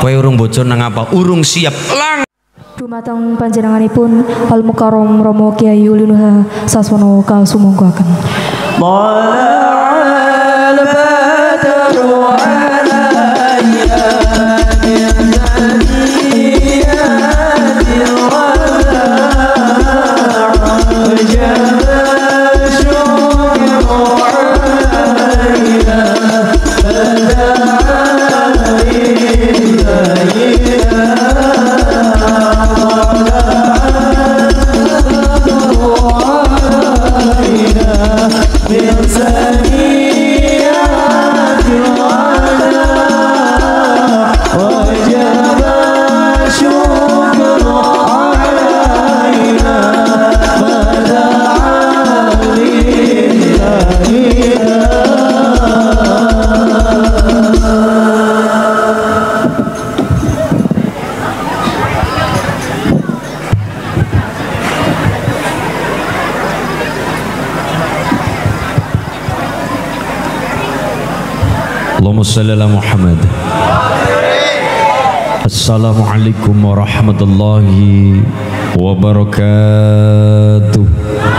kowe urung bocor nang apa urung siap lang dumateng panjenenganipun Al Mukarram Romo Kiai Ulinuha Saswono kasumanggaken. Allahumma shalli ala Muhammad. Assalamualaikum warahmatullahi wabarakatuh.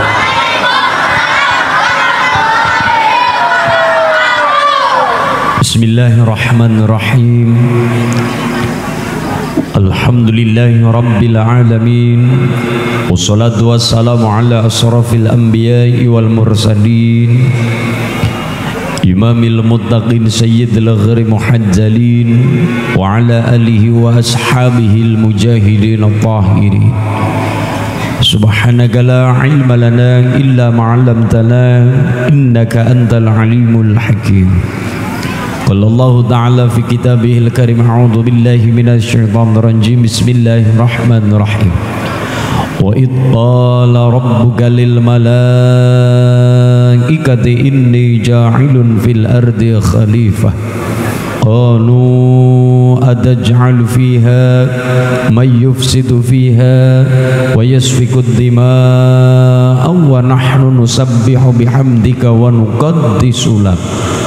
Bismillahirrahmanirrahim. Alhamdulillahi rabbil alamin. Wassalatu wassalamu ala asrafil anbiya'i wal mursalin. Imamil muttaqin sayyidil ghari muhajjalin wa ala alihi wa ashabihil mujahidin at-tahirin. Subhanaka la ilma lana illa ma 'allamtana innaka antal alimul hakim. Qala Allah ta'ala fi kitabihil karim a'udzu billahi minasy syaithanir rajim. Bismillahirrahmanirrahim. Wa id qala rabbuka lil malaikati inni ja'ilun fil ardi khalifah qalu ataj'al fiha may yufsidu fiha wa yasfiku ad-dima'a wa nahnu nusabbihu bihamdika wa nuqaddisu lak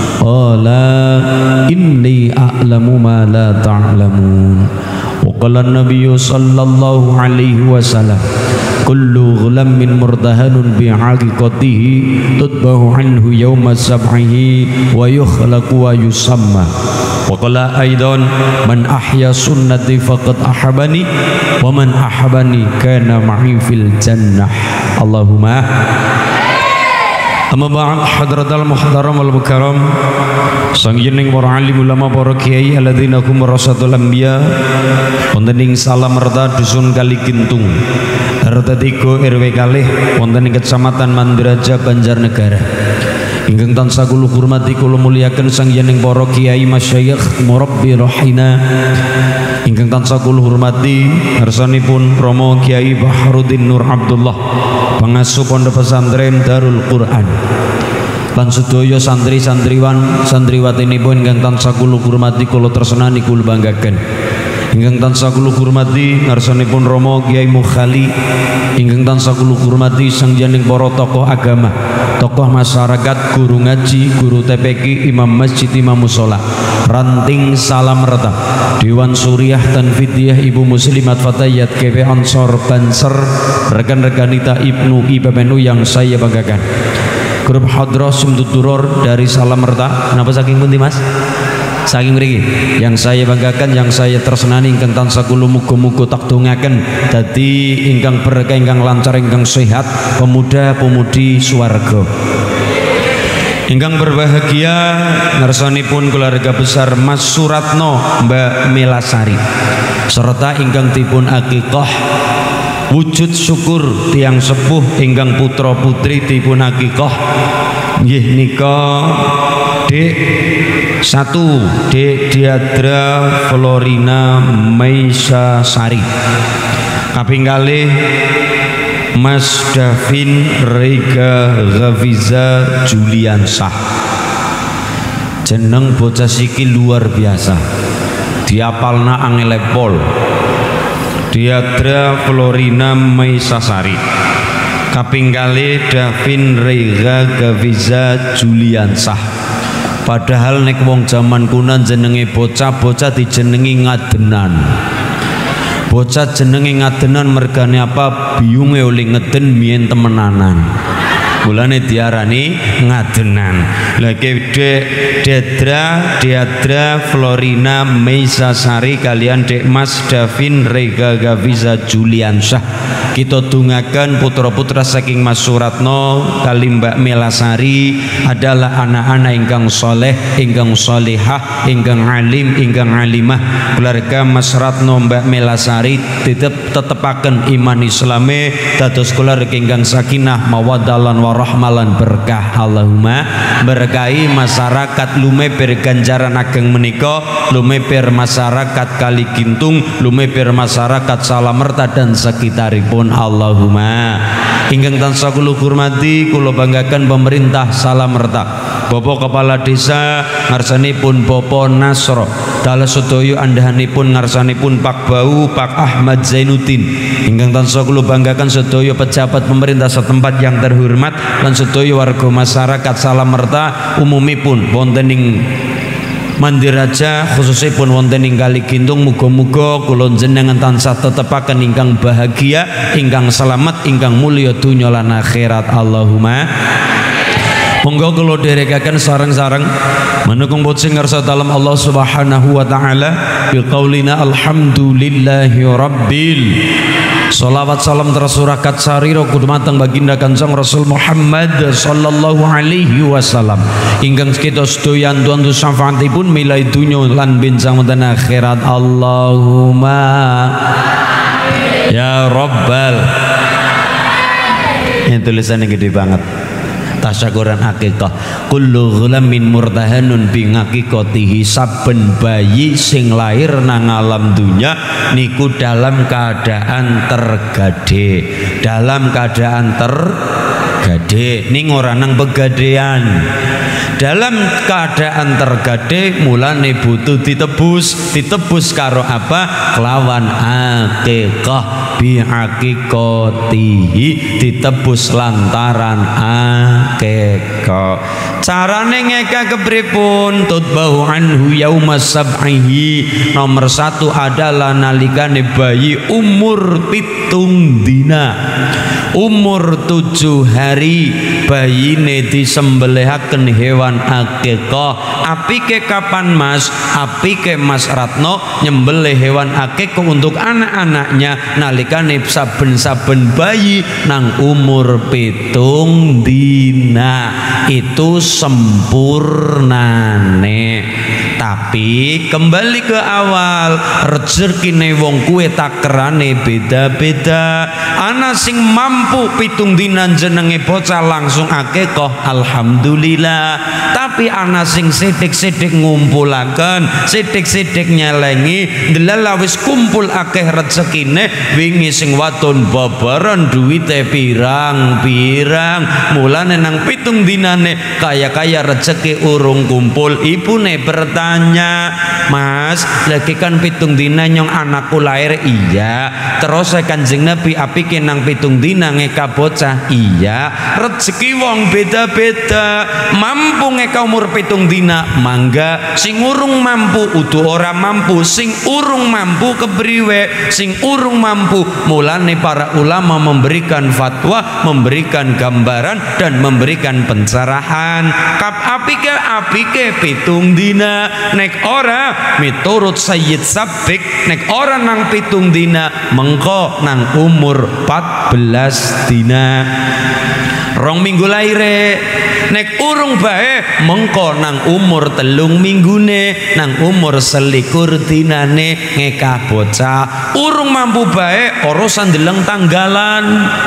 qala inni a'lamu ma la ta'lamun. Wa qala an-nabiyyu sallallahu alaihi wasallam kullu ghulamin murtahanun bi'aqiqatihi tutbahu anhu yawma sab'ihi wa yukhlaqu wa yusamma. Wa qala aidan man ahya sunnati faqad ahabani wa man ahabani kana ma'i fil jannah. Allahumma amma ba'd. Hadratal muhtaram wal mukarram, sangyening para alim ulama para kiai alladzina hum warasatul anbiya, wonten ing Salam Merta dusun Kaligintung RT 3 RW kalih wonten ing Kecamatan Mandiraja Banjarnegara. Ingkang tansah kula hormati kula mulyaken sangyening para kiai masyayikh murabbi rohina. Ingkang tansah kula hormati ngarsanipun Romo Kiai Bahrudin Nur Abdullah, pengasuh Pondok Pesantren Darul Quran. Lan sedaya santri-santriwan santriwatinipun ingkang tansah kula hormati kula tresnani kula banggaken. Ingkang tansah kula hormati ngarsanipun Romo Kiai Mukhali. Ingkang tansah kula hormati sangjaning para tokoh agama, tokoh masyarakat, guru ngaji, guru TPQ, imam masjid, imam mushola, ranting Salam Merta, Dewan Suriah Tanfidiyah, Ibu Muslimat Fatayat KP Ansor Banser, rekan-rekanita Ibnu IPMNU yang saya banggakan, grup Hadrah Sumduduror dari Salam Merta. Kenapa saking pundi Mas? Saking mriki yang saya banggakan, yang saya tresnani, ingkang tansah kula muga-muga tak dongaken dadi ingkang berkah, ingkang lancar, ingkang sehat, pemuda-pemudi swarga. Ingkang berbahagia ngarsanipun keluarga besar Mas Suratno, Mbak Melasari, serta ingkang dipun akikah wujud syukur tiang sepuh ingkang putra putri dipun akikah nggih nika Dek 1 Dek Diadra Florina Maisa Sari, kaping kalih Mas Davin Rega Ghafiza Juliansah. Jeneng bocah siki luar biasa, diapalna angel pol. Diadra Florina Maisa Sari, kaping kalih Davin Rega Ghafiza Juliansah. Padahal nek wong jaman kuno jenenge bocah dijenengi ngadenan. Bocah jenenge ngadenan mergane apa? Biyunge oleh ngeden mien temenanan. Mulane diarani ngadenan. Lagi Deadra Florina Meisasari kalian Dek Mas Davin Rega Gaviza Juliansyah. Kita dungakan putra-putra saking Mas Suratno kali Mbak Melasari adalah anak-anak ingkang soleh, ingkang solehah, ingkang alim, ingkang alimah. Keluarga Mas Ratno Mbak Melasari tetepaken iman Islame dados keluarga ingkang sakinah mawaddalan warahmalan berkah. Allahumma berkahi masyarakat lumeber ganjaran ageng menika, lumeber masyarakat Kali Gintung, lumeber masyarakat Salamerta dan sekitaripun. Allahumma ingkang tansah kula hormati kula banggakan pemerintah Salamerta, Bapak Kepala Desa ngarsanipun Bapak Nasro, dalah sedaya andhahanipun ngarsanipun Pak Bau Pak Ahmad Zainuddin. Ingkang tansah kula banggakan sedaya pejabat pemerintah setempat yang terhormat lan sedaya warga masyarakat Salamerta umumipun wonten ing Mandiraja khususipun wonten ing Kali Gintung, muga-muga kula jenengan tansah tetepaken ingkang bahagia, ingkang selamat, ingkang mulya dunya lan akhirat. Allahumma monggo kula derekaken sareng-sareng menukung puji ngarsa dalem Allah Subhanahu wa taala biqaulina alhamdulillahi rabbil. Salawat salam tersurakat sariro kudumateng baginda Kanjeng Rasul Muhammad sallallahu alaihi wasallam ingkang kita sedoyan tuantu syafaatipun milai dunya lan benjang wonten akhirat. Allahumma ya rabbal. Ini tulisannya gede banget. Tasyakuran akikah kullu ghulamin murtahanun bi ngaqiqatihi, saben bayi sing lahir nang alam dunya niku dalam keadaan tergade, dalam keadaan tergade ning ora nang pegadean, dalam keadaan tergade mulane butuh ditebus karo apa? Kelawan akikah bi haqiqatihi, ditebus lantaran akikah. Carane ngeka kepripun? Tutbahu anhu yauma sab'ihi. Nomor satu adalah nalikane bayi umur 7 dina, umur 7 hari bayine disembelihaken hewan akikah. Apike kapan Mas? Apike Mas Ratno nyembelih hewan akikah untuk anak-anaknya nalikane saben-saben bayi nang umur 7 dina. Itu sempurnane. Tapi kembali ke awal, rezekine wong kuwe takerane beda-beda. Ana sing mampu 7 dinan jenenge bocah langsung akikah, alhamdulillah. Tapi ana sing sithik-sithik ngumpulaken, sithik-sithik nyelengi, ndelala wis kumpul akeh rezekine, wingi sing wadon babaran duwite pirang-pirang. Mulane nang 7 dinane kaya-kaya rezeki urung kumpul, ibune bertanya, Mas, lagi kan 7 dina nyong anakku lahir. Iya. Terus Kanjeng Nabi apike nang 7 dina ngeka bocah. Iya. Rezeki wong beda-beda. Mampu ngeka umur 7 dina mangga, sing urung mampu udu ora mampu, sing urung mampu kepriwe, sing urung mampu. Mulane para ulama memberikan fatwa, memberikan gambaran dan memberikan pencerahan. Apike 7 dina, nek ora miturut Sayyid Sabik, nek ora nang 7 dina mengko nang umur 14 dina. 2 minggu laire, nek urung bae mengko nang umur 3 minggune, nang umur 21 dinane ngekah bocah. Urung mampu bae ora sandeleng tanggalan,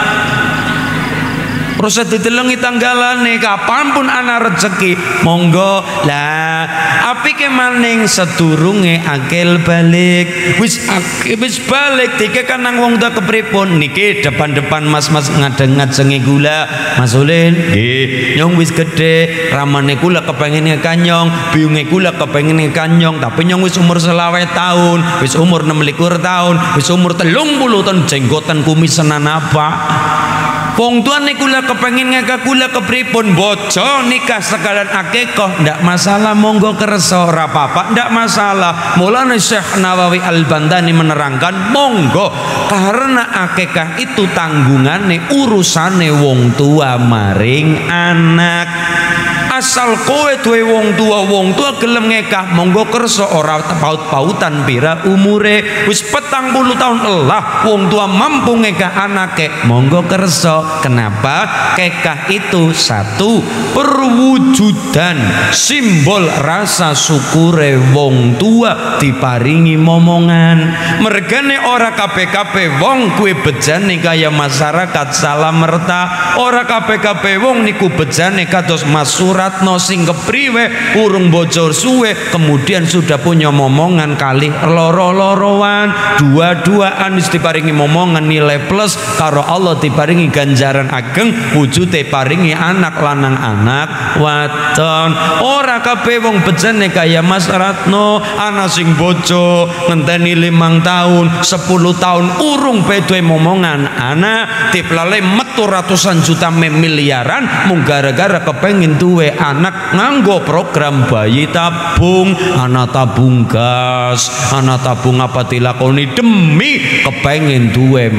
proses ditelengi tanggalane kapanpun ana rezeki monggo. Lah apike maning sedurunge akil balik, wis balik dikekan nang wong tua kepripun niki depan-depan mas-mas ngadeng-ngadengi gula. Mas Ulin nggih nyong wis gedhe, ramane kula kepengin kanyong, biyunge kula kepengin kanyong, tapi nyong wis umur 20 tahun, wis umur 26 tahun, wis umur 30 tahun, jenggotan kumisenan apa Wong tuane kula kepengin ngeka kula kepripun bojo nikah sekalian akikah ndak masalah, monggo kersa ora apa-apa ndak masalah. Mulane Syekh Nawawi Al-Bantani menerangkan monggo, karena akikah itu tanggungane urusane wong tua maring anak. Asal kowe duwe wong tua gelem ngekah monggo kersa, ora paut-pautan pira umure, wis 40 tahun elah wong tua mampu ngekah anake monggo kersa. Kenapa? Kekah itu satu perwujudan simbol rasa syukure wong tua diparingi momongan. Mergane ora kabeh-kabeh wong kuwi bejane kaya masyarakat Salamerta, ora kabeh-kabeh wong niku bejane kados Mas Suratno sing kepriwe urung bocor suwe kemudian sudah punya momongan kali loro-loroan dua-duaan wis diparingi momongan nilai plus karo Allah, diparingi ganjaran ageng, wujude paringi anak lanang anak wadon. Ora kabeh wong bejane kaya Mas Ratno, ana sing bojo ngenteni 5 tahun 10 tahun urung bedoe momongan anak, diplale metu ratusan juta miliaran mung gara-gara kepengin duwe anak nganggo program bayi tabung, anak tabung gas, anak tabung apa dilakoni demi kepengin duwe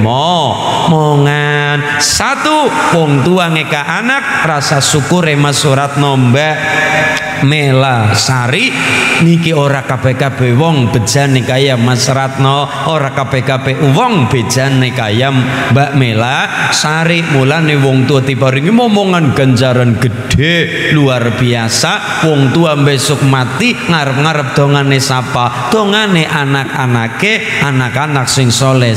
momongan. Satu, wong tua ngeka anak rasa syukure Mas Suratno Mbak Mela Sari niki ora kabeh-kabeh wong bejane kaya Mas Ratno, ora kabeh-kabeh wong bejane kaya Mbak Mela Sari. Mulane wong tua diparingi momongan ganjaran gede luar biasa. Wong tua besok mati ngarep-ngarep dongane sapa? Dongane anak-anake, anak-anak sing soleh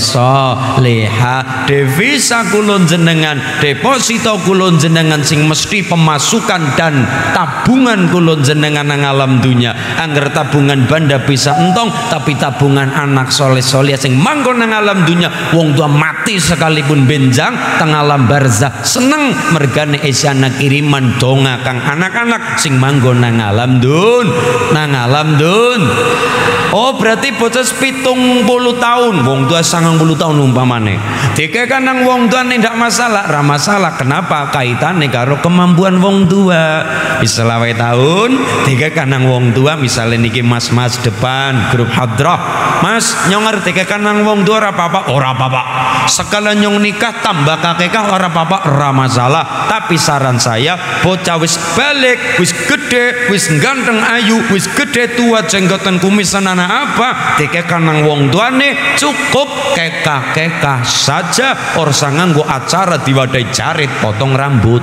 soleha. Devisa kulon jenengan, deposito kulon jenengan sing mesti pemasukan dan tabungan kulon jenengan nang alam dunya. Angger tabungan banda bisa entong, tapi tabungan anak soleh-soleh sing manggon nang alam dunya, wong tua mati sekalipun benjang teng alam barzah seneng mergane isyana kiriman donga kang anak-anak sing manggon nang alam dun, nang alam dun. Oh berarti bocah 70 tahun, wong tua 90 tahun umpamane dikekan nang wong tua ndak masalah, ra masalah. Kenapa? Kaitane karo kemampuan wong tua. Bisa 20 tahun dikekan nang wong tua, misalnya niki mas-mas depan grup hadrah, mas nyonger dikekan nang wong tua ora apa-apa, ora apa-apa. Sekalian nyong nikah tambah kakekah ora apa-apa, ora masalah. Tapi saran saya bocah wis balik, wis gede, wis ganteng ayu, wis gede tua jenggotan kumisan anak apa dikekan nang wong tuane cukup kekah-kekah saja, or nganggo acara diwadai jarit potong rambut.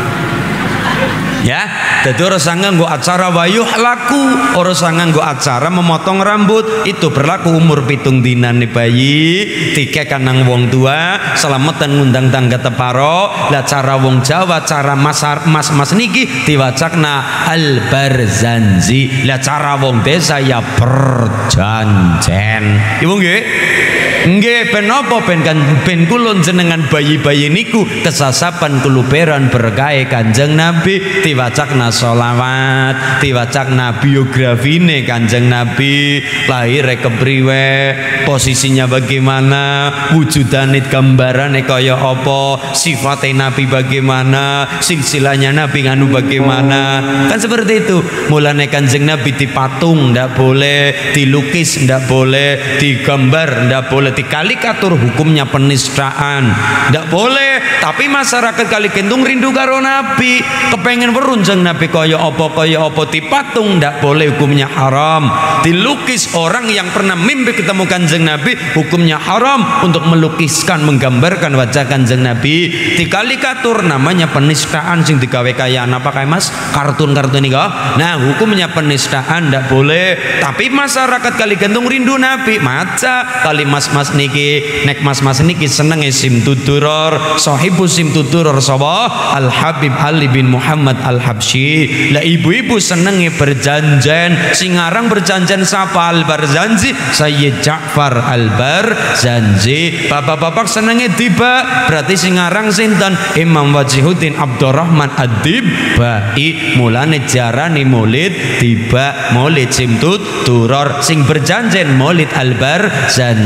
Ya, jadi orang nganggo acara wayuh laku, orang nganggo acara memotong rambut itu berlaku umur 7 dinan nih bayi dikekan nang wong tua selamatan ngundang tangga teparo. Lah cara wong Jawa, cara mas niki diwacakna al barzanzi. Lah cara wong desa ya berjanjen. Ibu nggih? Nggih, ben apa ben kulon jenengan bayi-bayi niku kesasapan kuluberan berkahe Kanjeng Nabi, diwacakna sholawat, diwacakna biografine Kanjeng Nabi, lahir kepriwe, posisinya bagaimana, wujudane gambarane kaya apa, sifatnya Nabi bagaimana, silsilahnya Nabi nganu bagaimana. Kan seperti itu. Mulane Kanjeng Nabi dipatung ndak boleh, dilukis ndak boleh, digambar ndak boleh, dikalikatur hukumnya penistaan ndak boleh. Tapi masyarakat kali kentung rindu karo Nabi, kepengen berunjang Nabi kaya apa dipatung ndak boleh, hukumnya haram. Dilukis orang yang pernah mimpi ketemu Kanjeng Nabi, hukumnya haram untuk melukiskan menggambarkan wajah Kanjeng Nabi. Dikalikatur namanya penistaan sing digawe kaya apa kayak mas kartun-kartun ini kok. Nah hukumnya penistaan ndak boleh. Tapi masyarakat kali kentung rindu Nabi, maca kali mas-mas niki nek mas-mas niki seneng sim tuduror sahibu sim tuduror sapa Al Habib Ali bin Muhammad Al Habsyi. Lah ibu-ibu senenge berjanjian, sing aran berjanjian sapa Al Barzanzi, Sayyid Ja'far Al Barzanzi. Bapak-bapak senenge tiba, berarti sing aran sinten Imam Wajihuddin Abdurrahman Ad-Dibai. Mulane jarane maulid tiba, maulid sim tuduror, sing berjanjian maulid Al Barzanzi.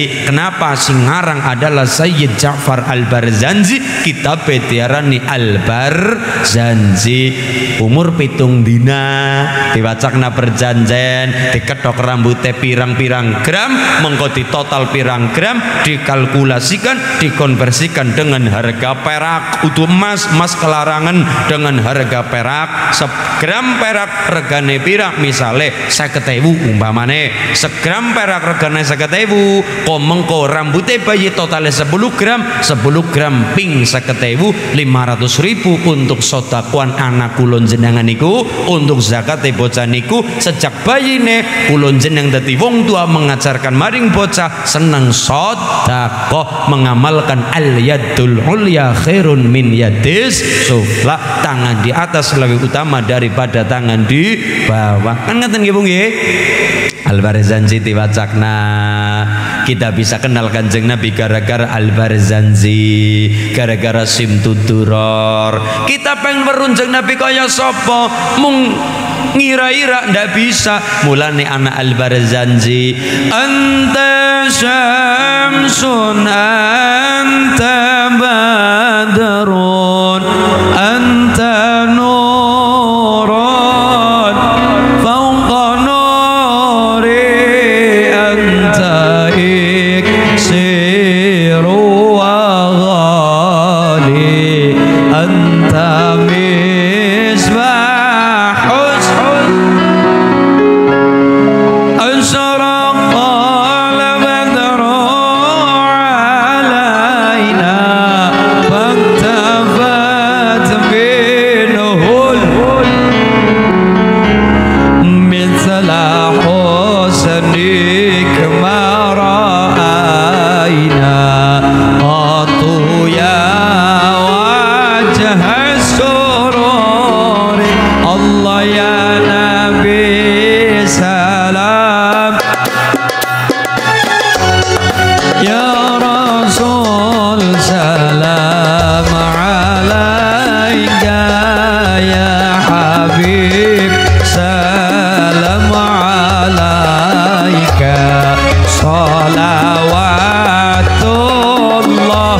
Kenapa sing ngarang adalah Sayyid Ja'far Al-Barzanji, kitab diarani Al-Barzanji. Umur 7 dina diwacakna perjanjian, diketok rambutnya pirang-pirang gram, mengko total pirang gram, dikalkulasikan, dikonversikan dengan harga perak. Utuh emas kelarangan dengan harga perak. Segram perak regane pirang, misale 50.000 umpamane, segram perak regane 50.000, mengko rambutnya bayi totalnya 10 gram ping 50.000, 500.000 untuk sodakuan anak kulon jenengan niku, untuk zakat bocah niku. Sejak bayine kulon jeneng dadi wong tua mengajarkan maring bocah seneng sodakoh, mengamalkan al-yadul ulya khairun min yadis sufla, tangan di atas lebih utama daripada tangan di bawah. Kan ngeten nggih Bu nggih? Al-Barzanji diwacakna, kita bisa kenal Kanjeng Nabi gara-gara Al-Barzanji, gara-gara Simtuduror. Kita pengen merunjang Nabi kaya sapa, mung ngira-ira ndak bisa. Mulane anak Al-Barzanji, anta syamsun anta badrun anta nurun fawqa nuri anta iksiru wa ghali anta misbahus أشرق البدر علينا فاكتفت منه مثل حسنك ما رأينا قط يا وجه السرور الله يا نبي سلام يا رسول سلام عليك يا حبيب سلام عليك صلوات الله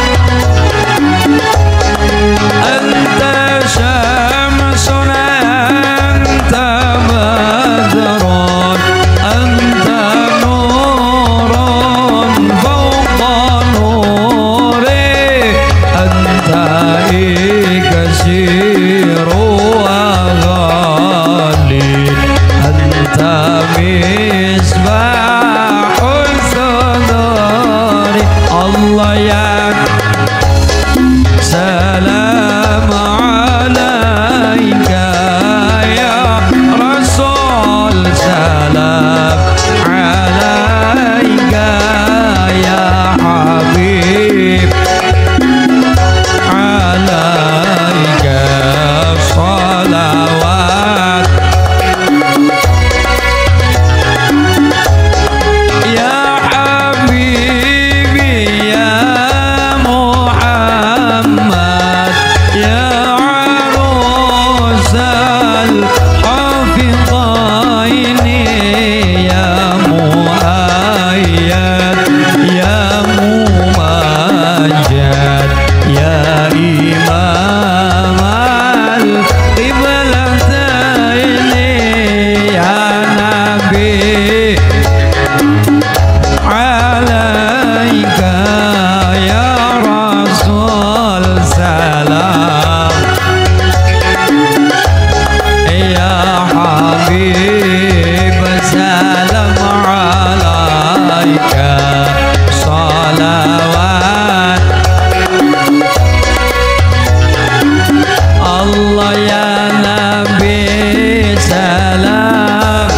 أنت شمس أنت بدر أنت نور فوق نوري أنت إكسير وغالي أنت مصباح الصدور الله يا سلام عليك يا رسول سلام عليك يا حبيب عليك صلوات يا حبيبي يا محمد يا عروس الحافظين يا مؤيد يا ممجد يا إمام القبلتين يا نبي عليك يا رسول سلام يا حبيب سلام عليك صلوات الله يا نبي سلام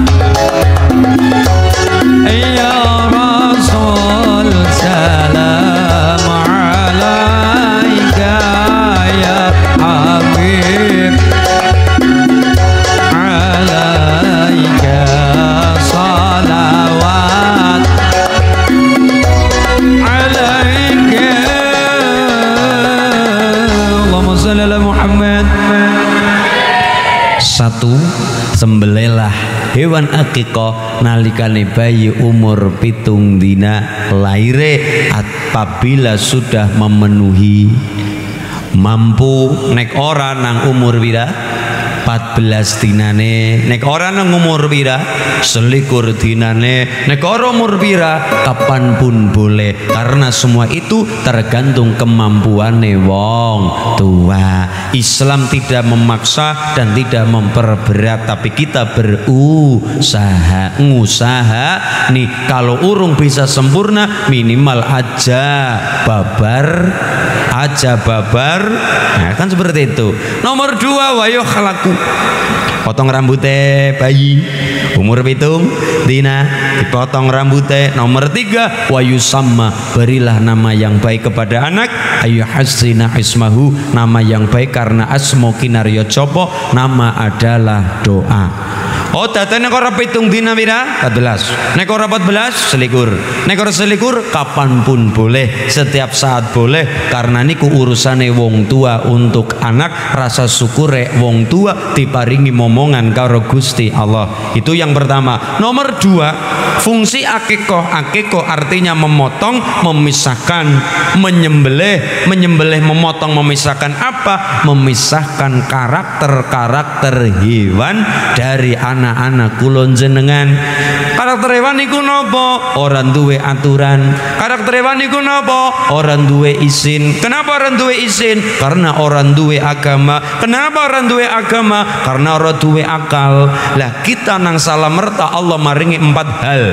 يا رسول سلام عليك يا حبيب عليك صلوات عليك اللهم صل على محمد. Satu, sembelihlah hewan akikah nalikane bayi umur 7 dina laire apabila sudah memenuhi mampu nek ora nang umur pira 14 dinane, nek ora nang umur pira 21 dinane, nek ora umur pira kapanpun boleh, karena semua itu tergantung kemampuane wong tua. Islam tidak memaksa dan tidak memperberat, tapi kita berusaha nih. Kalau urung bisa sempurna minimal aja babar, nah kan seperti itu. Nomor 2 wayo khalaku, potong rambutnya bayi umur 7 dina dipotong rambutnya. Nomor 3 wayu sama, berilah nama yang baik kepada anak, ayu hasina ismahu, nama yang baik karena asmo kinaryo copo, nama adalah doa. Oh data nek ora 7 dina pira 14, nek ora 14 selikur, nek ora selikur kapanpun boleh, setiap saat boleh, karena niku urusane wong tua untuk anak. Rasa syukure wong tua diparingi momongan karo Gusti Allah. Itu yang pertama. Nomor 2 fungsi akikah. Akikah artinya memotong, memisahkan, menyembelih, memotong, memisahkan apa? Memisahkan karakter hewan dari anak-anak kulon jenengan. Karakter hewan niku napa? Ora duwe aturan. Karakter hewan niku napa? Ora duwe izin. Kenapa ora duwe izin? Karena orang duwe agama. Kenapa orang duwe agama? Karena orang duwe akal. Lah kita nang salamerta Allah maringi 4 hal.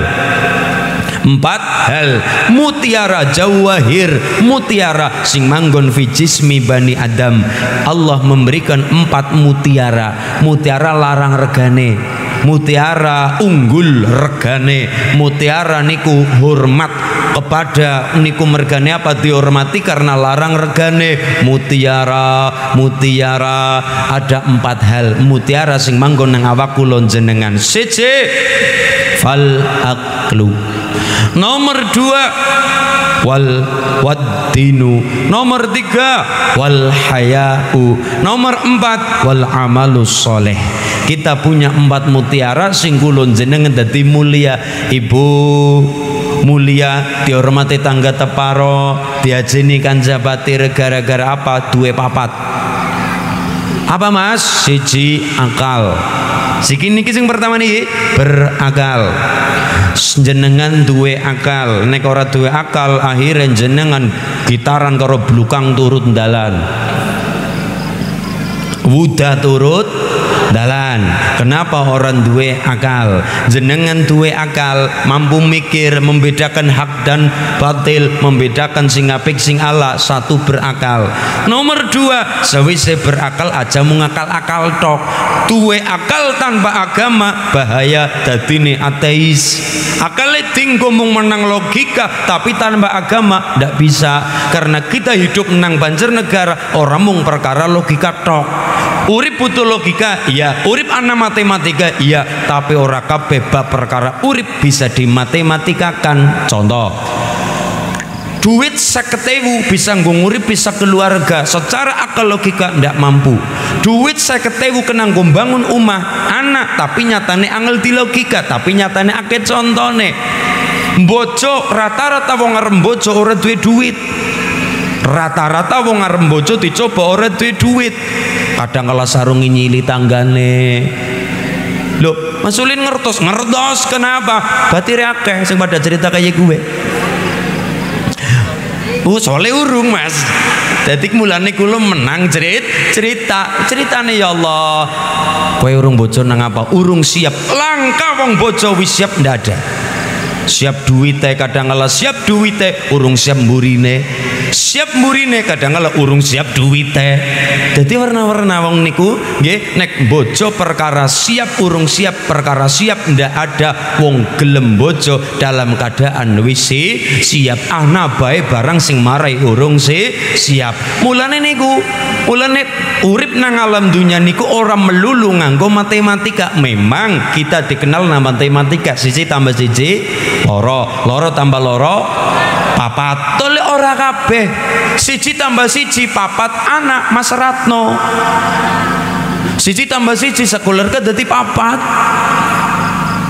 4 hal mutiara jawahir, mutiara sing manggon fi jismi bani Adam. Allah memberikan 4 mutiara. Mutiara larang regane, mutiara unggul regane, mutiara niku hormat kepada niku mergane apa? Dihormati karena larang regane. Mutiara ada 4 hal mutiara sing manggon nang awak kula jenengan. Siji fal aqlu, nomor 2 wal waddinu, nomor 3 wal hayau, nomor 4 wal amalus soleh. Kita punya 4 mutiara sing kula jenengan dadi mulia. Ibu mulia, dihormati tangga teparo, diajeni kanjabati gara-gara apa? Duwe papat. Apa mas? Siji akal. Siki niki sing pertama niki berakal. Jenengan duwe akal, nek ora duwe akal akhirnya jenengan gitaran karo blukang turut dalan. Wudah turut dalan. Kenapa orang duwe akal? Jenengan duwe akal, mampu mikir, membedakan hak dan batil, membedakan sing apik sing ala. Satu berakal. Nomor 2 sewise berakal aja mengakal-akal tok. Duwe akal tanpa agama bahaya, dadine ateis. Akale tinggo mung menang logika, tapi tanpa agama ndak bisa, karena kita hidup nang Banjarnegara orang mung perkara logika tok. Urip butuh logika, iya. Urip ana matematika, iya. Tapi ora kabeh bab perkara urip bisa dimatematika-kan. Contoh, duit 50.000 bisa ngurip, bisa keluarga. Secara akal logika ndak mampu. Duit 50.000 kena bangun omah anak, tapi nyatane angel di logika, tapi nyatane akeh contone. Bojo rata-rata wong arep bojo ora duwe duit. Rata-rata wong arep bojo dicoba ora duwe duit. Kadang kala sarung nyili tanggane. Loh, Mas Ulin ngertos kenapa? Batire akeh sing pada cerita kayak gue. Soalnya urung mas. Jadi mulane kula menang ceritane ya Allah. Kowe urung bojo nang apa? Urung siap. Langka wong bojo wis siap ndak ada. Siap duwite kadang kala siap duwite urung siap mburine. Siap mburine kadang kala urung siap duwite. Jadi warna-warna wong niku nggih nek bojo perkara siap urung siap, perkara siap ndak ada wong gelem bojo dalam keadaan wis siap. Ana bae barang sing marai urung siap. Mulane urip nang alam dunya niku ora melulu nganggo matematika. Memang kita dikenal nama matematika, siji tambah siji loro tambah loro papat. Tole ora kabeh. Siji tambah siji papat anak Mas Ratno. Siji tambah siji sekeluarga dadi papat.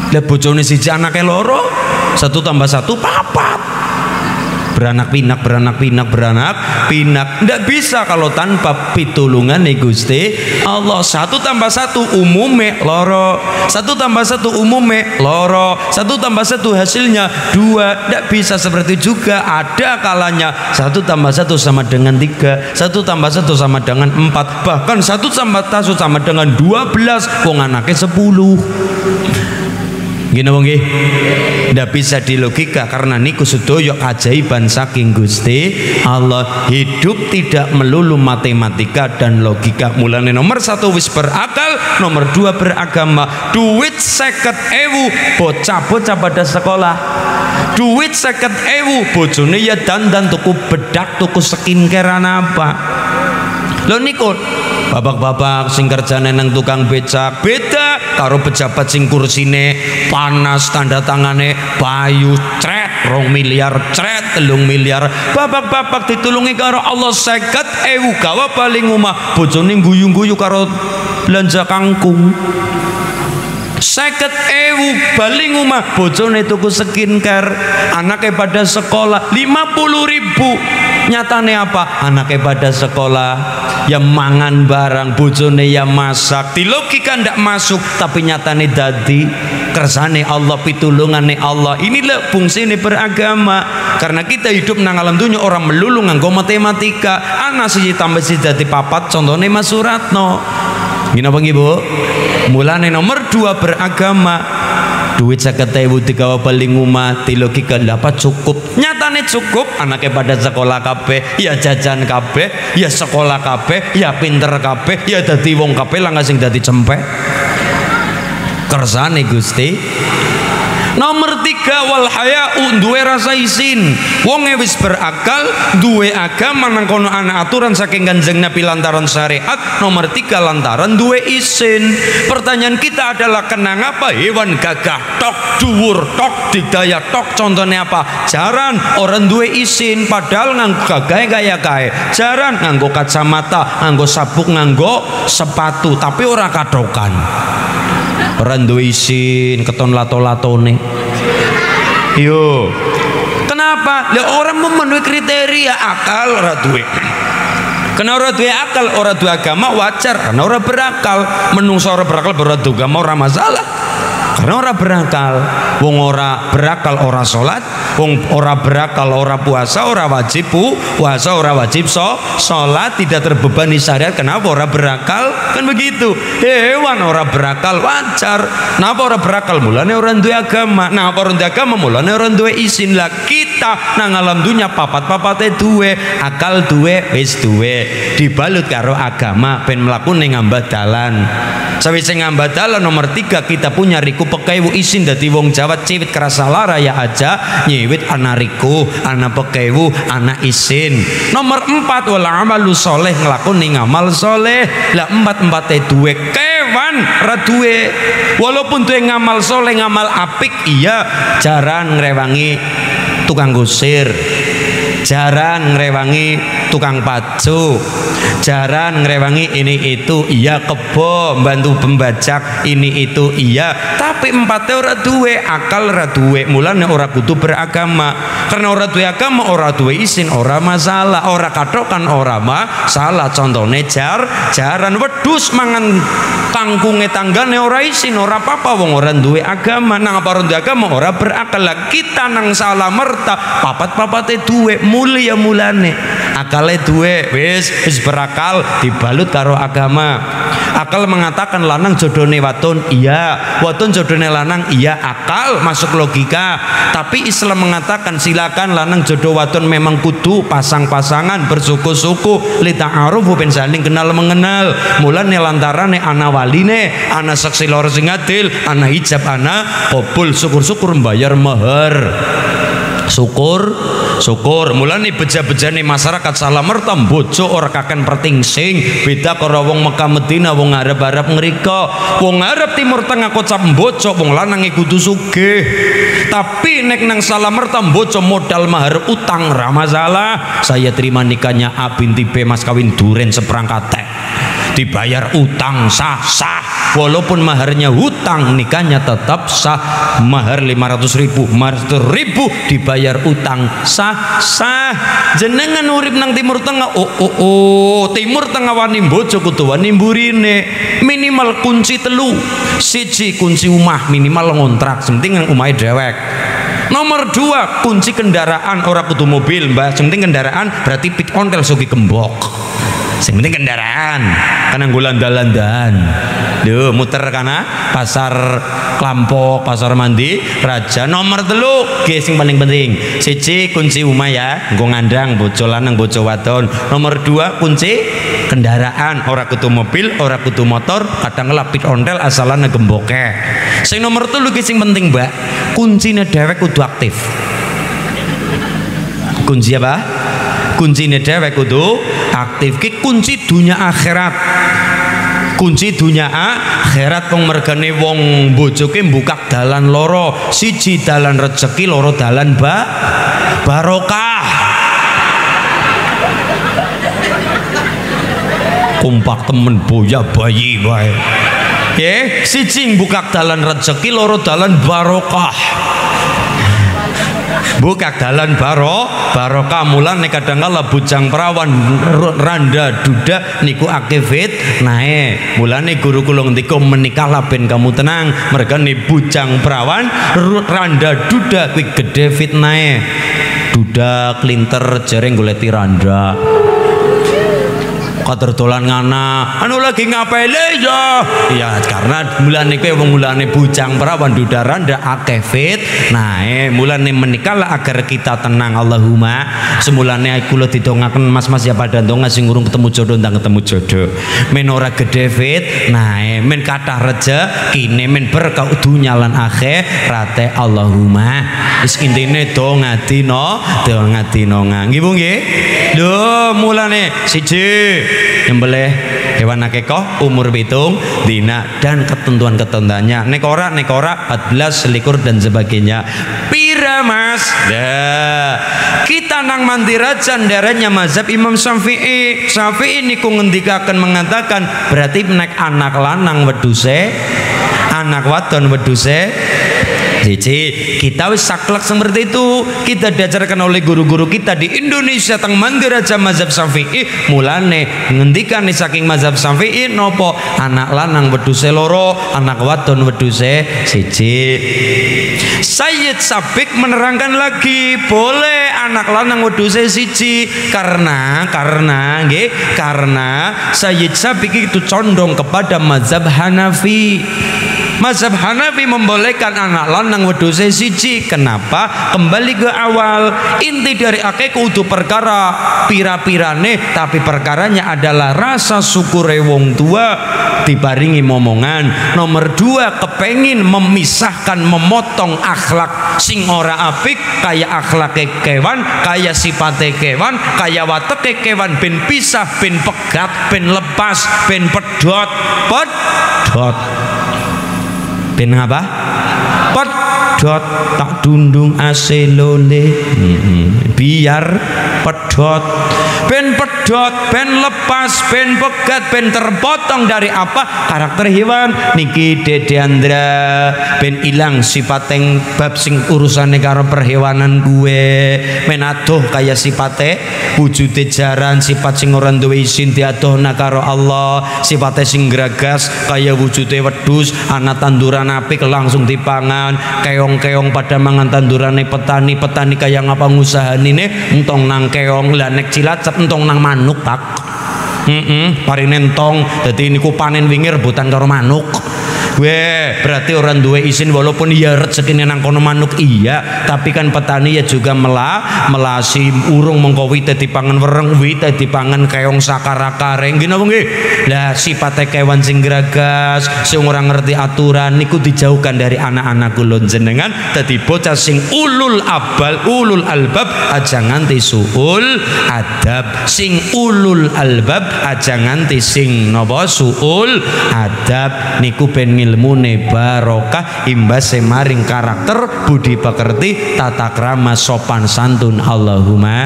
Lah bojone siji anake loro, 1 tambah 1 papat. Beranak pinak. Ndak bisa kalau tanpa pitulungan Gusti Allah. 1 tambah 1 umume loro, 1 tambah 1 umume loro, 1 tambah 1 hasilnya 2. Ndak bisa seperti juga. Ada kalanya 1 tambah 1 sama dengan 3, 1 tambah 1 sama dengan 4, bahkan 1 tambah 1 sama dengan 12. Wong anake 10. Gini wong nggih, ndak bisa dilogika karena niku sedaya keajaiban saking Gusti Allah. Hidup tidak melulu matematika dan logika. Mulane nomor 1 wis berakal, nomor 2 beragama. Duit 50.000 bocah-bocah pada sekolah. Duit 50.000 bojone ya dandan tuku bedak, tuku skincare apa. Lho niku babak-babak sing kerjane nang tukang becak beda karo pejabat sing kursine panas, tanda tangane payu, cret 2 miliar, cret 3 miliar. Babak-babak ditulungi karo Allah 50.000 gawa paling omah bojone guyu-guyu karo belanja kangkung. 50.000 baling omah bojone tuku skincare, anake pada sekolah 50.000. Nyatane apa? Anake pada sekolah ya mangan barang, bojone ya masak. Di logika ndak masuk, tapi nyatane dadi kersane Allah, pitulungane Allah. Inilah fungsine beragama. Karena kita hidup nang alam dunya orang melulu nganggo matematika. Anak siji tambah siji dadi 4, contone Mas Suratno. Gini apa Bu? Mulane nomor 2 beragama. Duit 50.000 digawa paling omah, di logika dapat cukup. Nyatane cukup, anaknya pada sekolah kabeh, ya jajan kabeh, ya sekolah kabeh, ya pinter kabeh, ya dadi wong kabeh lah sing dadi cempek. Kersane Gusti. Nomor 3 wal haya'u, duwe rasa isin. Wong wis berakal, duwe agama nang kono ana aturan saking Kanjeng Nabi lantaran syariat. Nomor 3 lantaran duwe isin. Pertanyaan kita adalah kenang apa hewan gagah tok dhuwur tok digdaya tok contohnya apa? Jaran orang duwe isin padahal nganggo gagahe kaya kae. Jaran nganggo kacamata, nganggo sabuk, nganggo sepatu tapi ora kadokan. Orang duwe isin keton lato-latone. Yo. Kenapa? Ya orang memenuhi kriteria akal ora duwe. Karena orang duwe akal, orang duwe agama wajar. Karena orang berakal, menungso orang berakal berat agama ora masalah. Karena orang berakal, wong ora berakal ora salat, wong ora berakal ora puasa, ora wajib puasa, ora wajib salat, tidak terbebani syariat. Kenapa orang berakal? Kan begitu. Hewan orang berakal wajar. Kenapa orang berakal? Mulane orang duwe agama. Nah, orang duwe agama mulane orang duwe izin. Lah kita nang alam dunya papat-papate duwe, akal duwe, wis duwe. Dibalut karo agama ben mlaku ning ngambah dalan. Sawise ngambah dalan nomor 3 kita punya riku pekewu isin dadi wong Jawa ciwit kerasa lara ya aja nyiwit ana riku, ana pekewu, ana isin. Nomor 4 wal amalu soleh nglakoni ngamal soleh. Lah 4-4 duwe kewan ra duwe. Walaupun duwe ngamal soleh, ngamal apik iya, jaran ngrewangi tukang gusir, jaran ngrewangi tukang pacu, jaran ngrewangi ini itu iya, kebo bantu pembajak ini itu iya, tapi 4 ora duwe akal, ora duwe. Mulane ora kudu beragama. Karena ora duwe agama, ora duwe isin, ora masalah, ora katokan, ora masalah. Contone jaran wedhus mangan kangkunge tanggane ora isin, ora apa-apa wong ora duwe agama. Nang apa ora duwe agama ora berakal. Lah kita nang salah merta papat-papate duwe mulia mulane. Akale duwe wis berakal dibalut karo agama. Akal mengatakan lanang jodone waton iya, waton jodone lanang iya, akal masuk logika. Tapi Islam mengatakan silakan lanang jodoh waton memang kudu pasang-pasangan bersuku-suku li ta'arufu ben saling kenal mengenal. Mulane lantarane ana waline, ana saksi loro sing adil, ana hijab, ana qabul, syukur-syukur mbayar mahar. Syukur syukur. Mulane beja-bejane masyarakat Salamerta bojo ora kaken pertingsing, beda karo wong Mekah Medina, wong Arab-Arab ngrika. Wong Arab Timur Tengah kocap bojo wong lanang kudu sugih. Tapi nek nang Salamerta bojo modal mahar utang ra masalah. Saya terima nikahnya A binti B, mas kawin duren seperangkat teh. Dibayar utang sah-sah, walaupun maharnya hutang, nikahnya tetap sah. Mahar 500.000, mahar 100.000 dibayar utang sah-sah. Jenengan urip nang Timur Tengah, Timur Tengah wani bojo kudu wani mburine. Minimal kunci telu, siji kunci omah minimal ngontrak, penting nang omahe dhewek. Nomor 2 kunci kendaraan, ora kudu mobil mbak, penting kendaraan berarti pit ontel sogi gembok. Sing penting kendaraan, karena gulan dalan-dalan. Duh, muter karena pasar Klampok, pasar Mandi, Raja. Nomor 3, sing paling penting. Siji kunci omah ya, nggo ngandang bojo lanang bojo wadon. Nomor 2 kunci kendaraan, ora kudu mobil, ora kudu motor, kadang lapit ontel asalane gemboke. Sing nomor 3 sing penting, Mbak. Kuncine dhewek kudu aktif. Kunci apa? Kuncine dhewek kudu aktif. Ki kunci dunia akhirat. Kunci dunia akhirat wong mergane wong bojoke mbukak dalan loro. Siji dalan rezeki, loro dalan barokah. Kompak temen boya bayi wae. Nggih, siji mbukak dalan rezeki, loro dalan barokah. Bukak dalan barokah. Mulane kadangkala bujang perawan randa duda niku aktifit nae. Mulane guru kula ngendika menikahlah ben kamu tenang, mergane bujang perawan randa duda kuwi gedhe fitnae. Duda klinter jereng goleti randa. Kader dolan ngana, anu lagi ngapain ya? Ya karena mulane kowe wong mulane bujang perawan duda randa akeh fit. Nah, mulane menikahlah agar kita tenang. Allahumma. Semulane kula didongaken mas-mas ya pada ndonga sing urung ketemu jodoh ndang ketemu jodoh. Men ora gedhe fit. Nah, men kathah rezekine, men berkah dunya lan akhirate. Allahumma. Wis intine donga dina nggih Bu nggih. Lho mulane siji nyembelih hewan akikah umur 7 dina dan ketentuan-ketentuannya. Nek ora 14, selikur dan sebagainya. Pira Mas? Kita nang Mandirajan daerahnya mazhab Imam Syafi'i. Syafi'i niku ngendikaken mengatakan berarti nek anak lanang wedhuse, anak wadon wedhuse. Jadi kita wis saklek seperti itu. Kita diajarkan oleh guru-guru kita di Indonesia teng Mandiraja mazhab Syafi'i. Mulane ngendikan saking mazhab Syafi'i nopo anak lanang wedhuse loro, anak wadon wedhuse siji. Sayyid Sabik menerangkan lagi boleh anak lanang wedhuse siji karena Sayyid Sabik itu condong kepada mazhab Hanafi. Mazhab Hanafi membolehkan anak lanang wedhuse siji. Kenapa? Kembali ke awal, inti dari akikah kudu perkara pira-pirane, tapi perkaranya adalah rasa syukure wong tua dibaringi momongan. Nomor 2, kepengin memisahkan, memotong akhlak sing ora apik, kaya akhlake kewan, kaya sifate kewan, kaya wateke kewan, ben pisah, ben pegat, ben lepas, ben pedot. Ben apa? Pedot tak dundung aselole. Biar pedot. Ben pedot, ben lepas, ben pegat, ben terpotong dari apa? Karakter hewan. Niki Dede Andra ben ilang sifat yang bab sing urusane karo perhewanan gue. Men adoh kaya sifate wujude jaran, sifat sing ora duwe izin diadohna karo Allah. Sifate sing gragas kaya wujude wedhus, ana tanduran apik langsung dipangan. Keong-keong pada mangan tandurane petani kaya ngapa ngusahanine entong nang keong. Lah nek Cilacap entong nang manuk Pak. Paring entong dadi niku panen wingi rebutan karo manuk. Berarti orang duwe izin walaupun ya rezekine nang kono manuk iya, tapi kan petani ya juga melasi urung mengko wite dipangan wereng, wite dipangan keong sakara-kareng. Nggih napa nggih? Lah sifate kewan sing geragas, sing ora ngerti aturan niku dijauhkan dari anak-anak kula jenengan. Dadi bocah sing ulul albab aja nganti suul adab. Sing ulul albab aja nganti sing napa suul adab niku ben ngilmune barokah imbase maring karakter budi pekerti tata krama sopan santun. Allahumma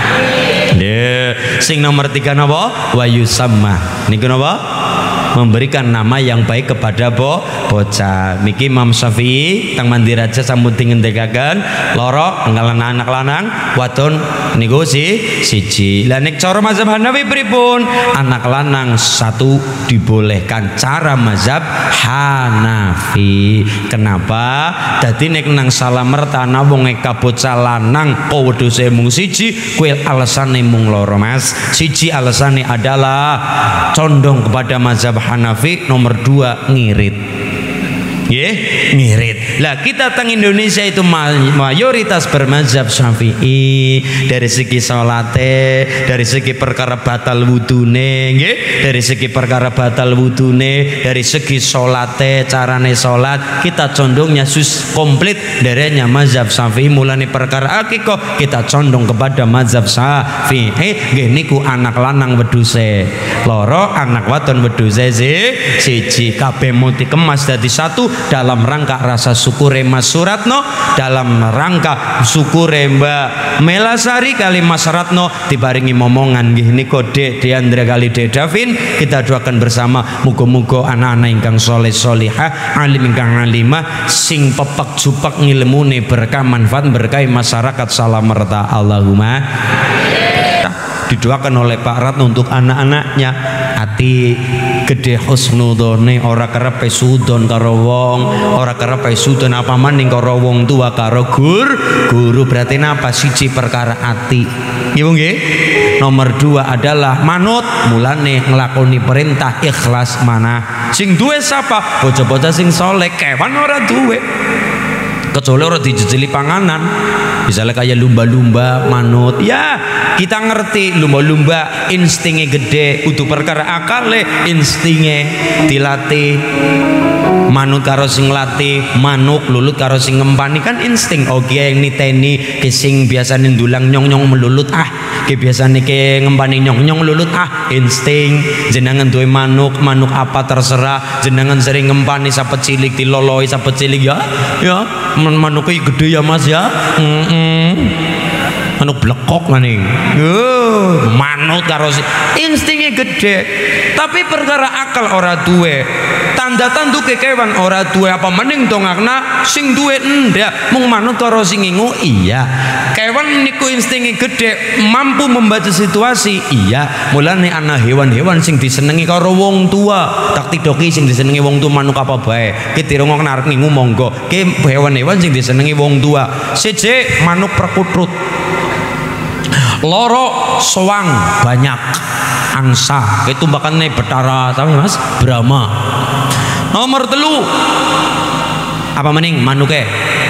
sing nomor 3 napa wa yusamma niku napa memberikan nama yang baik kepada bocah. Niki Imam Syafi'i teng Mandiraja sampun ngendikaken loro anak lanang wadon niku siji. Lah nek cara mazhab Hanafi pripun? Anak lanang 1 dibolehkan cara mazhab Hanafi. Kenapa? Dadi nek nang salamertana wong bocah lanang kok wedhuse mung siji, kuwi alasane mung loro Mas. Siji alasane adalah condong kepada mazhab Hanafi, nomor 2 ngirit. Ngirit. Lah kita teng Indonesia itu mayoritas bermazhab Syafi'i dari segi salate, dari segi perkara batal wudune, dari segi perkara batal wudune, dari segi salate, carane salat kita condongnya komplit derenya mazhab Syafi'i. Mulane perkara akikah kita condong kepada mazhab Syafi'i. Nggih niku anak lanang wedhuse loro, anak wadon wedhuse siji, kabeh muti kemas dadi 1 dalam rangka rasa syukure Mas Suratno, dalam rangka syukure Mbak Melasari kali Mas Ratno dibaringi momongan nggih niku Dek Diandra kali Dek Davin. Kita doakan bersama muga-muga anak-anak ingkang saleh salihah, alim ingkang alimah, sing pepek jupak ngilmune berkah manfaat berkah masyarakat salamerta. Allahumma didoakan oleh Pak Ratno untuk anak-anaknya. Ati gede husnudone, ora kerep sudon karo wong, ora kerep sudon apa maning karo wong tua karo guru. Berarti napa? Siji perkara ati. Nggih. Nomor 2 adalah manut, mulane nglakoni perintah ikhlas manah. Sing duwe sapa? Bocah-bocah sing saleh. Kewan ora duwe. Kecuali orang dijejeli panganan, misalnya kayak lumba-lumba manut. Ya kita ngerti lumba-lumba instingnya gede, untuk perkara akale instingnya dilatih. Manut karo sing latih, manuk lulut karo sing ngempani kan insting. Oke yang niteni ke sing biasane ndulang nyong-nyong melulut ke biasane ke ngempani nyong-nyong lulut insting. Jenengan duwe manuk apa terserah, jenengan sering ngempani sapet cilik diloloi sapet cilik ya manuknya gede ya Mas ya. Manuk blekok maning. Manut karo instingnya gede, tapi perkara akal ora duwe. Tanda tanduke kewan ora duwe apa maning dongakna sing duwe ndak mung manut karo sing ngingu. Iya. Kewan niku instingnya gede, mampu membaca situasi. Iya. Mulane ana hewan-hewan sing disenengi karo wong tua. Tak tidoki sing disenengi wong tua manuk apa bae. Ki dirungokna arep ngingu monggo. Ki hewan-hewan sing disenengi wong tua. Siji manuk perkutut. Loro soang banyak angsa itu bahkan Betara tapi Mas Brahma. Nomor 3 apa mening manuke?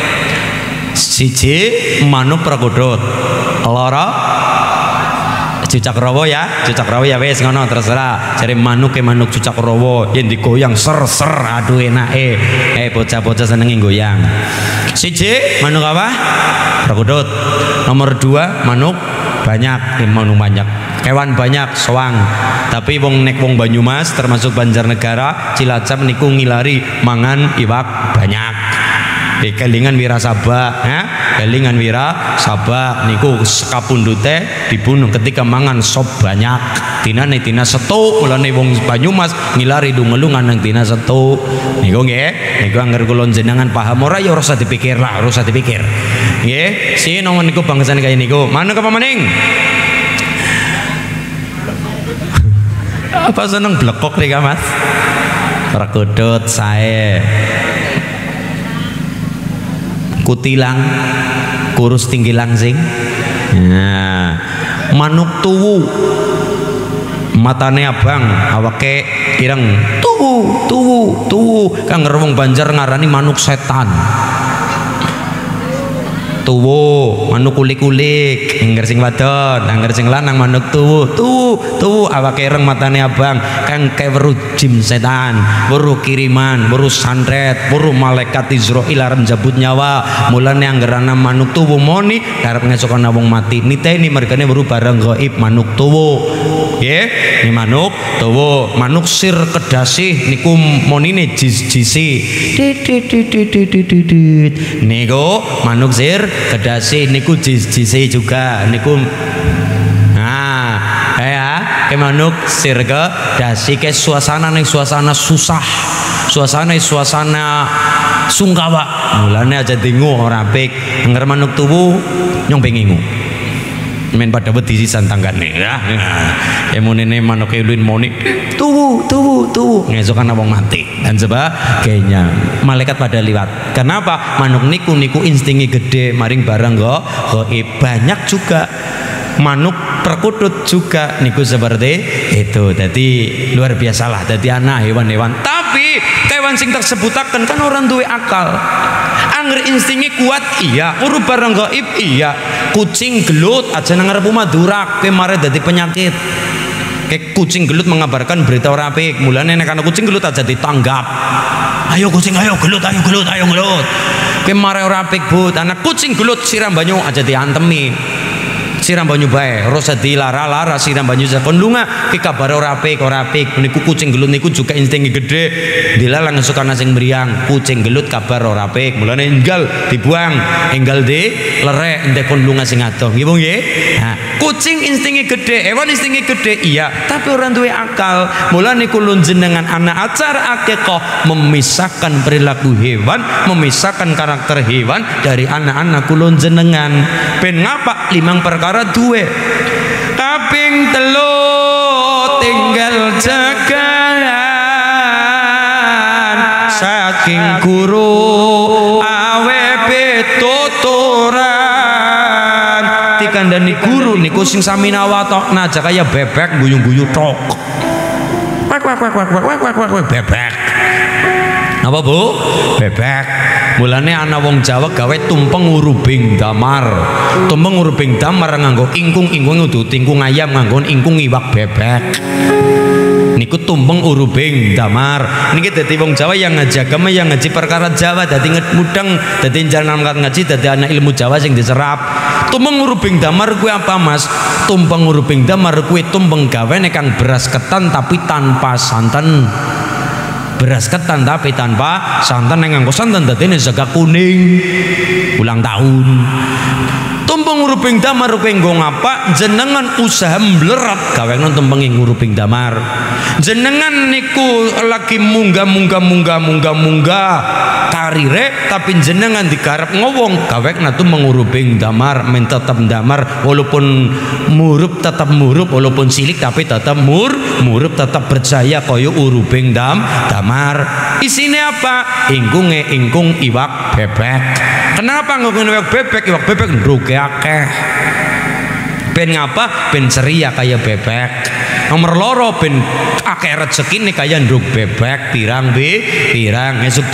Siji manuk perkutut, loro cucak rawa ya wes ngono terserah. Cari manuk cucak rawa yang digoyang ser aduh enake. Bocah-bocah seneng goyang. Siji manuk apa? Perkutut. Nomor 2 manuk banyak, manuk banyak. Kewan banyak soang. Tapi wong Banyumas termasuk Banjarnegara, Cilacap niku ngilari mangan iwak banyak. Kelingan wira sabak, kelingan wira sabak niku kapundute dibunuh ketika mangan sop banyak. Tina setu, mulane wong Banyumas ngilari dungelungan nang tina setu. Niku nggih, niku angger kula jenengan paham ora ya ora usah dipikir lah, ora usah dipikir. Nggih, si nomor niku bangsane kaya niku. Manuk apa maning? Apa seneng blekok nih Mas? Perkutut sae. Kutilang kurus tinggi langsing. Nah, manuk tuwu matane abang awake ireng tuwu kang ngerwong Banjar ngarani manuk setan. tuwu, manuk kulik-kulik, angger sing wadon, angger sing lanang manuk tuwu awake ireng matane abang, kang weruh jin setan, weruh kiriman, weruh santet, weruh malaikat Israil arep njabut nyawa. Mulane angger ana manuk tuwu moni arep ngesokana wong mati. Niteni mergane weruh barang gaib manuk tuwu. Nggih, ini manuk tuwu, manuk sir kedasih niku monine jisi. Niku manuk sir kedasih niku jisi juga niku. Nah, ke manuk sir kedasih ke suasana ning suasana susah. Suasana sungkawa. Mulane aja dengu ora apik. Angger manuk tuwu nyong pengingu. Men pada wedi sisan tanggane ya. Emunene manuk ulin moni tuwu ngesuk ana wong mati dan sebagainya. Malaikat pada liwat. Kenapa? Manuk niku instingi gede maring barang gaib. Banyak juga manuk perkutut juga niku seperti itu. Jadi luar biasa lah. Jadi anak hewan-hewan. Tapi kewan sing tersebutaken kan orang duwe akal. Angger instingnya kuat iya, urut barang gaib iya. Kucing gelut aja nang ngarep Madura kemare dadi penyakit. Kayak kucing gelut mengabarkan berita ora apik. Mulane nek ana kucing gelut aja ditanggap. Ayo kucing ayo gelut. Kemare ora apik but. Anak kucing gelut siram banyu aja diantemi. Siram banyu bae, rosa dilara-lara siram banyu kon lunga ki kabar ora apik niku kucing gelut niku juga instinge gede dilalang sukana sing mriyang kucing gelut kabar ora apik mulane enggal dibuang enggal di lerek ente kon lunga sing adoh nggih nggih. Nah, kucing instinge gede, hewan instinge gede iya, tapi orang duwe akal. Mulane kula jenengan ana acara akikah memisahkan perilaku hewan, memisahkan karakter hewan dari anak-anak kula jenengan. Ben ngapa limang perkara duwe kaping telu tinggal jagalan saking guru awe pituturan dikandani guru niku sing sami nawatokna aja kaya bebek guyu-guyu tok wak bebek apa bu? Bebek. Mulane ana wong Jawa gawe tumpeng urubing damar. Tumpeng urubing damar nganggo ingkung kudu ingkung ayam nganggo ingkung iwak bebek. Niku tumpeng urubing damar. Niki dadi wong Jawa yang ngaji agama yang ngaji perkara Jawa dadi mudeng dadi jalan ngaji dadi anak ilmu Jawa sing diserap. Tumpeng urubing damar kuwi apa Mas? Tumpeng urubing damar kuwi tumpeng gawene kang beras ketan tapi tanpa santen. Beras ketan tapi tanpa santan yang nganggo santan dadine jaga kuning ulang tahun. Tumpeng uruping damar kenggo ngapa? Jenengan usaha mblerat gawe nang tumpeng uruping damar. Jenengan niku lagi munggah karire tapi jenengan digarap ngowong gawe natu menguruping damar men tetep damar walaupun murup tetap murup walaupun silik tapi tetap murup tetap berjaya kaya uruping damar. Isine apa? Ingkung iwak bebek. Kenapa ngomongin iwak bebek ndruge akeh. Ben ngapa? Ben ceria kaya bebek. Nomor loro ben akeh rezekine kaya ndruk bebek pirang esuk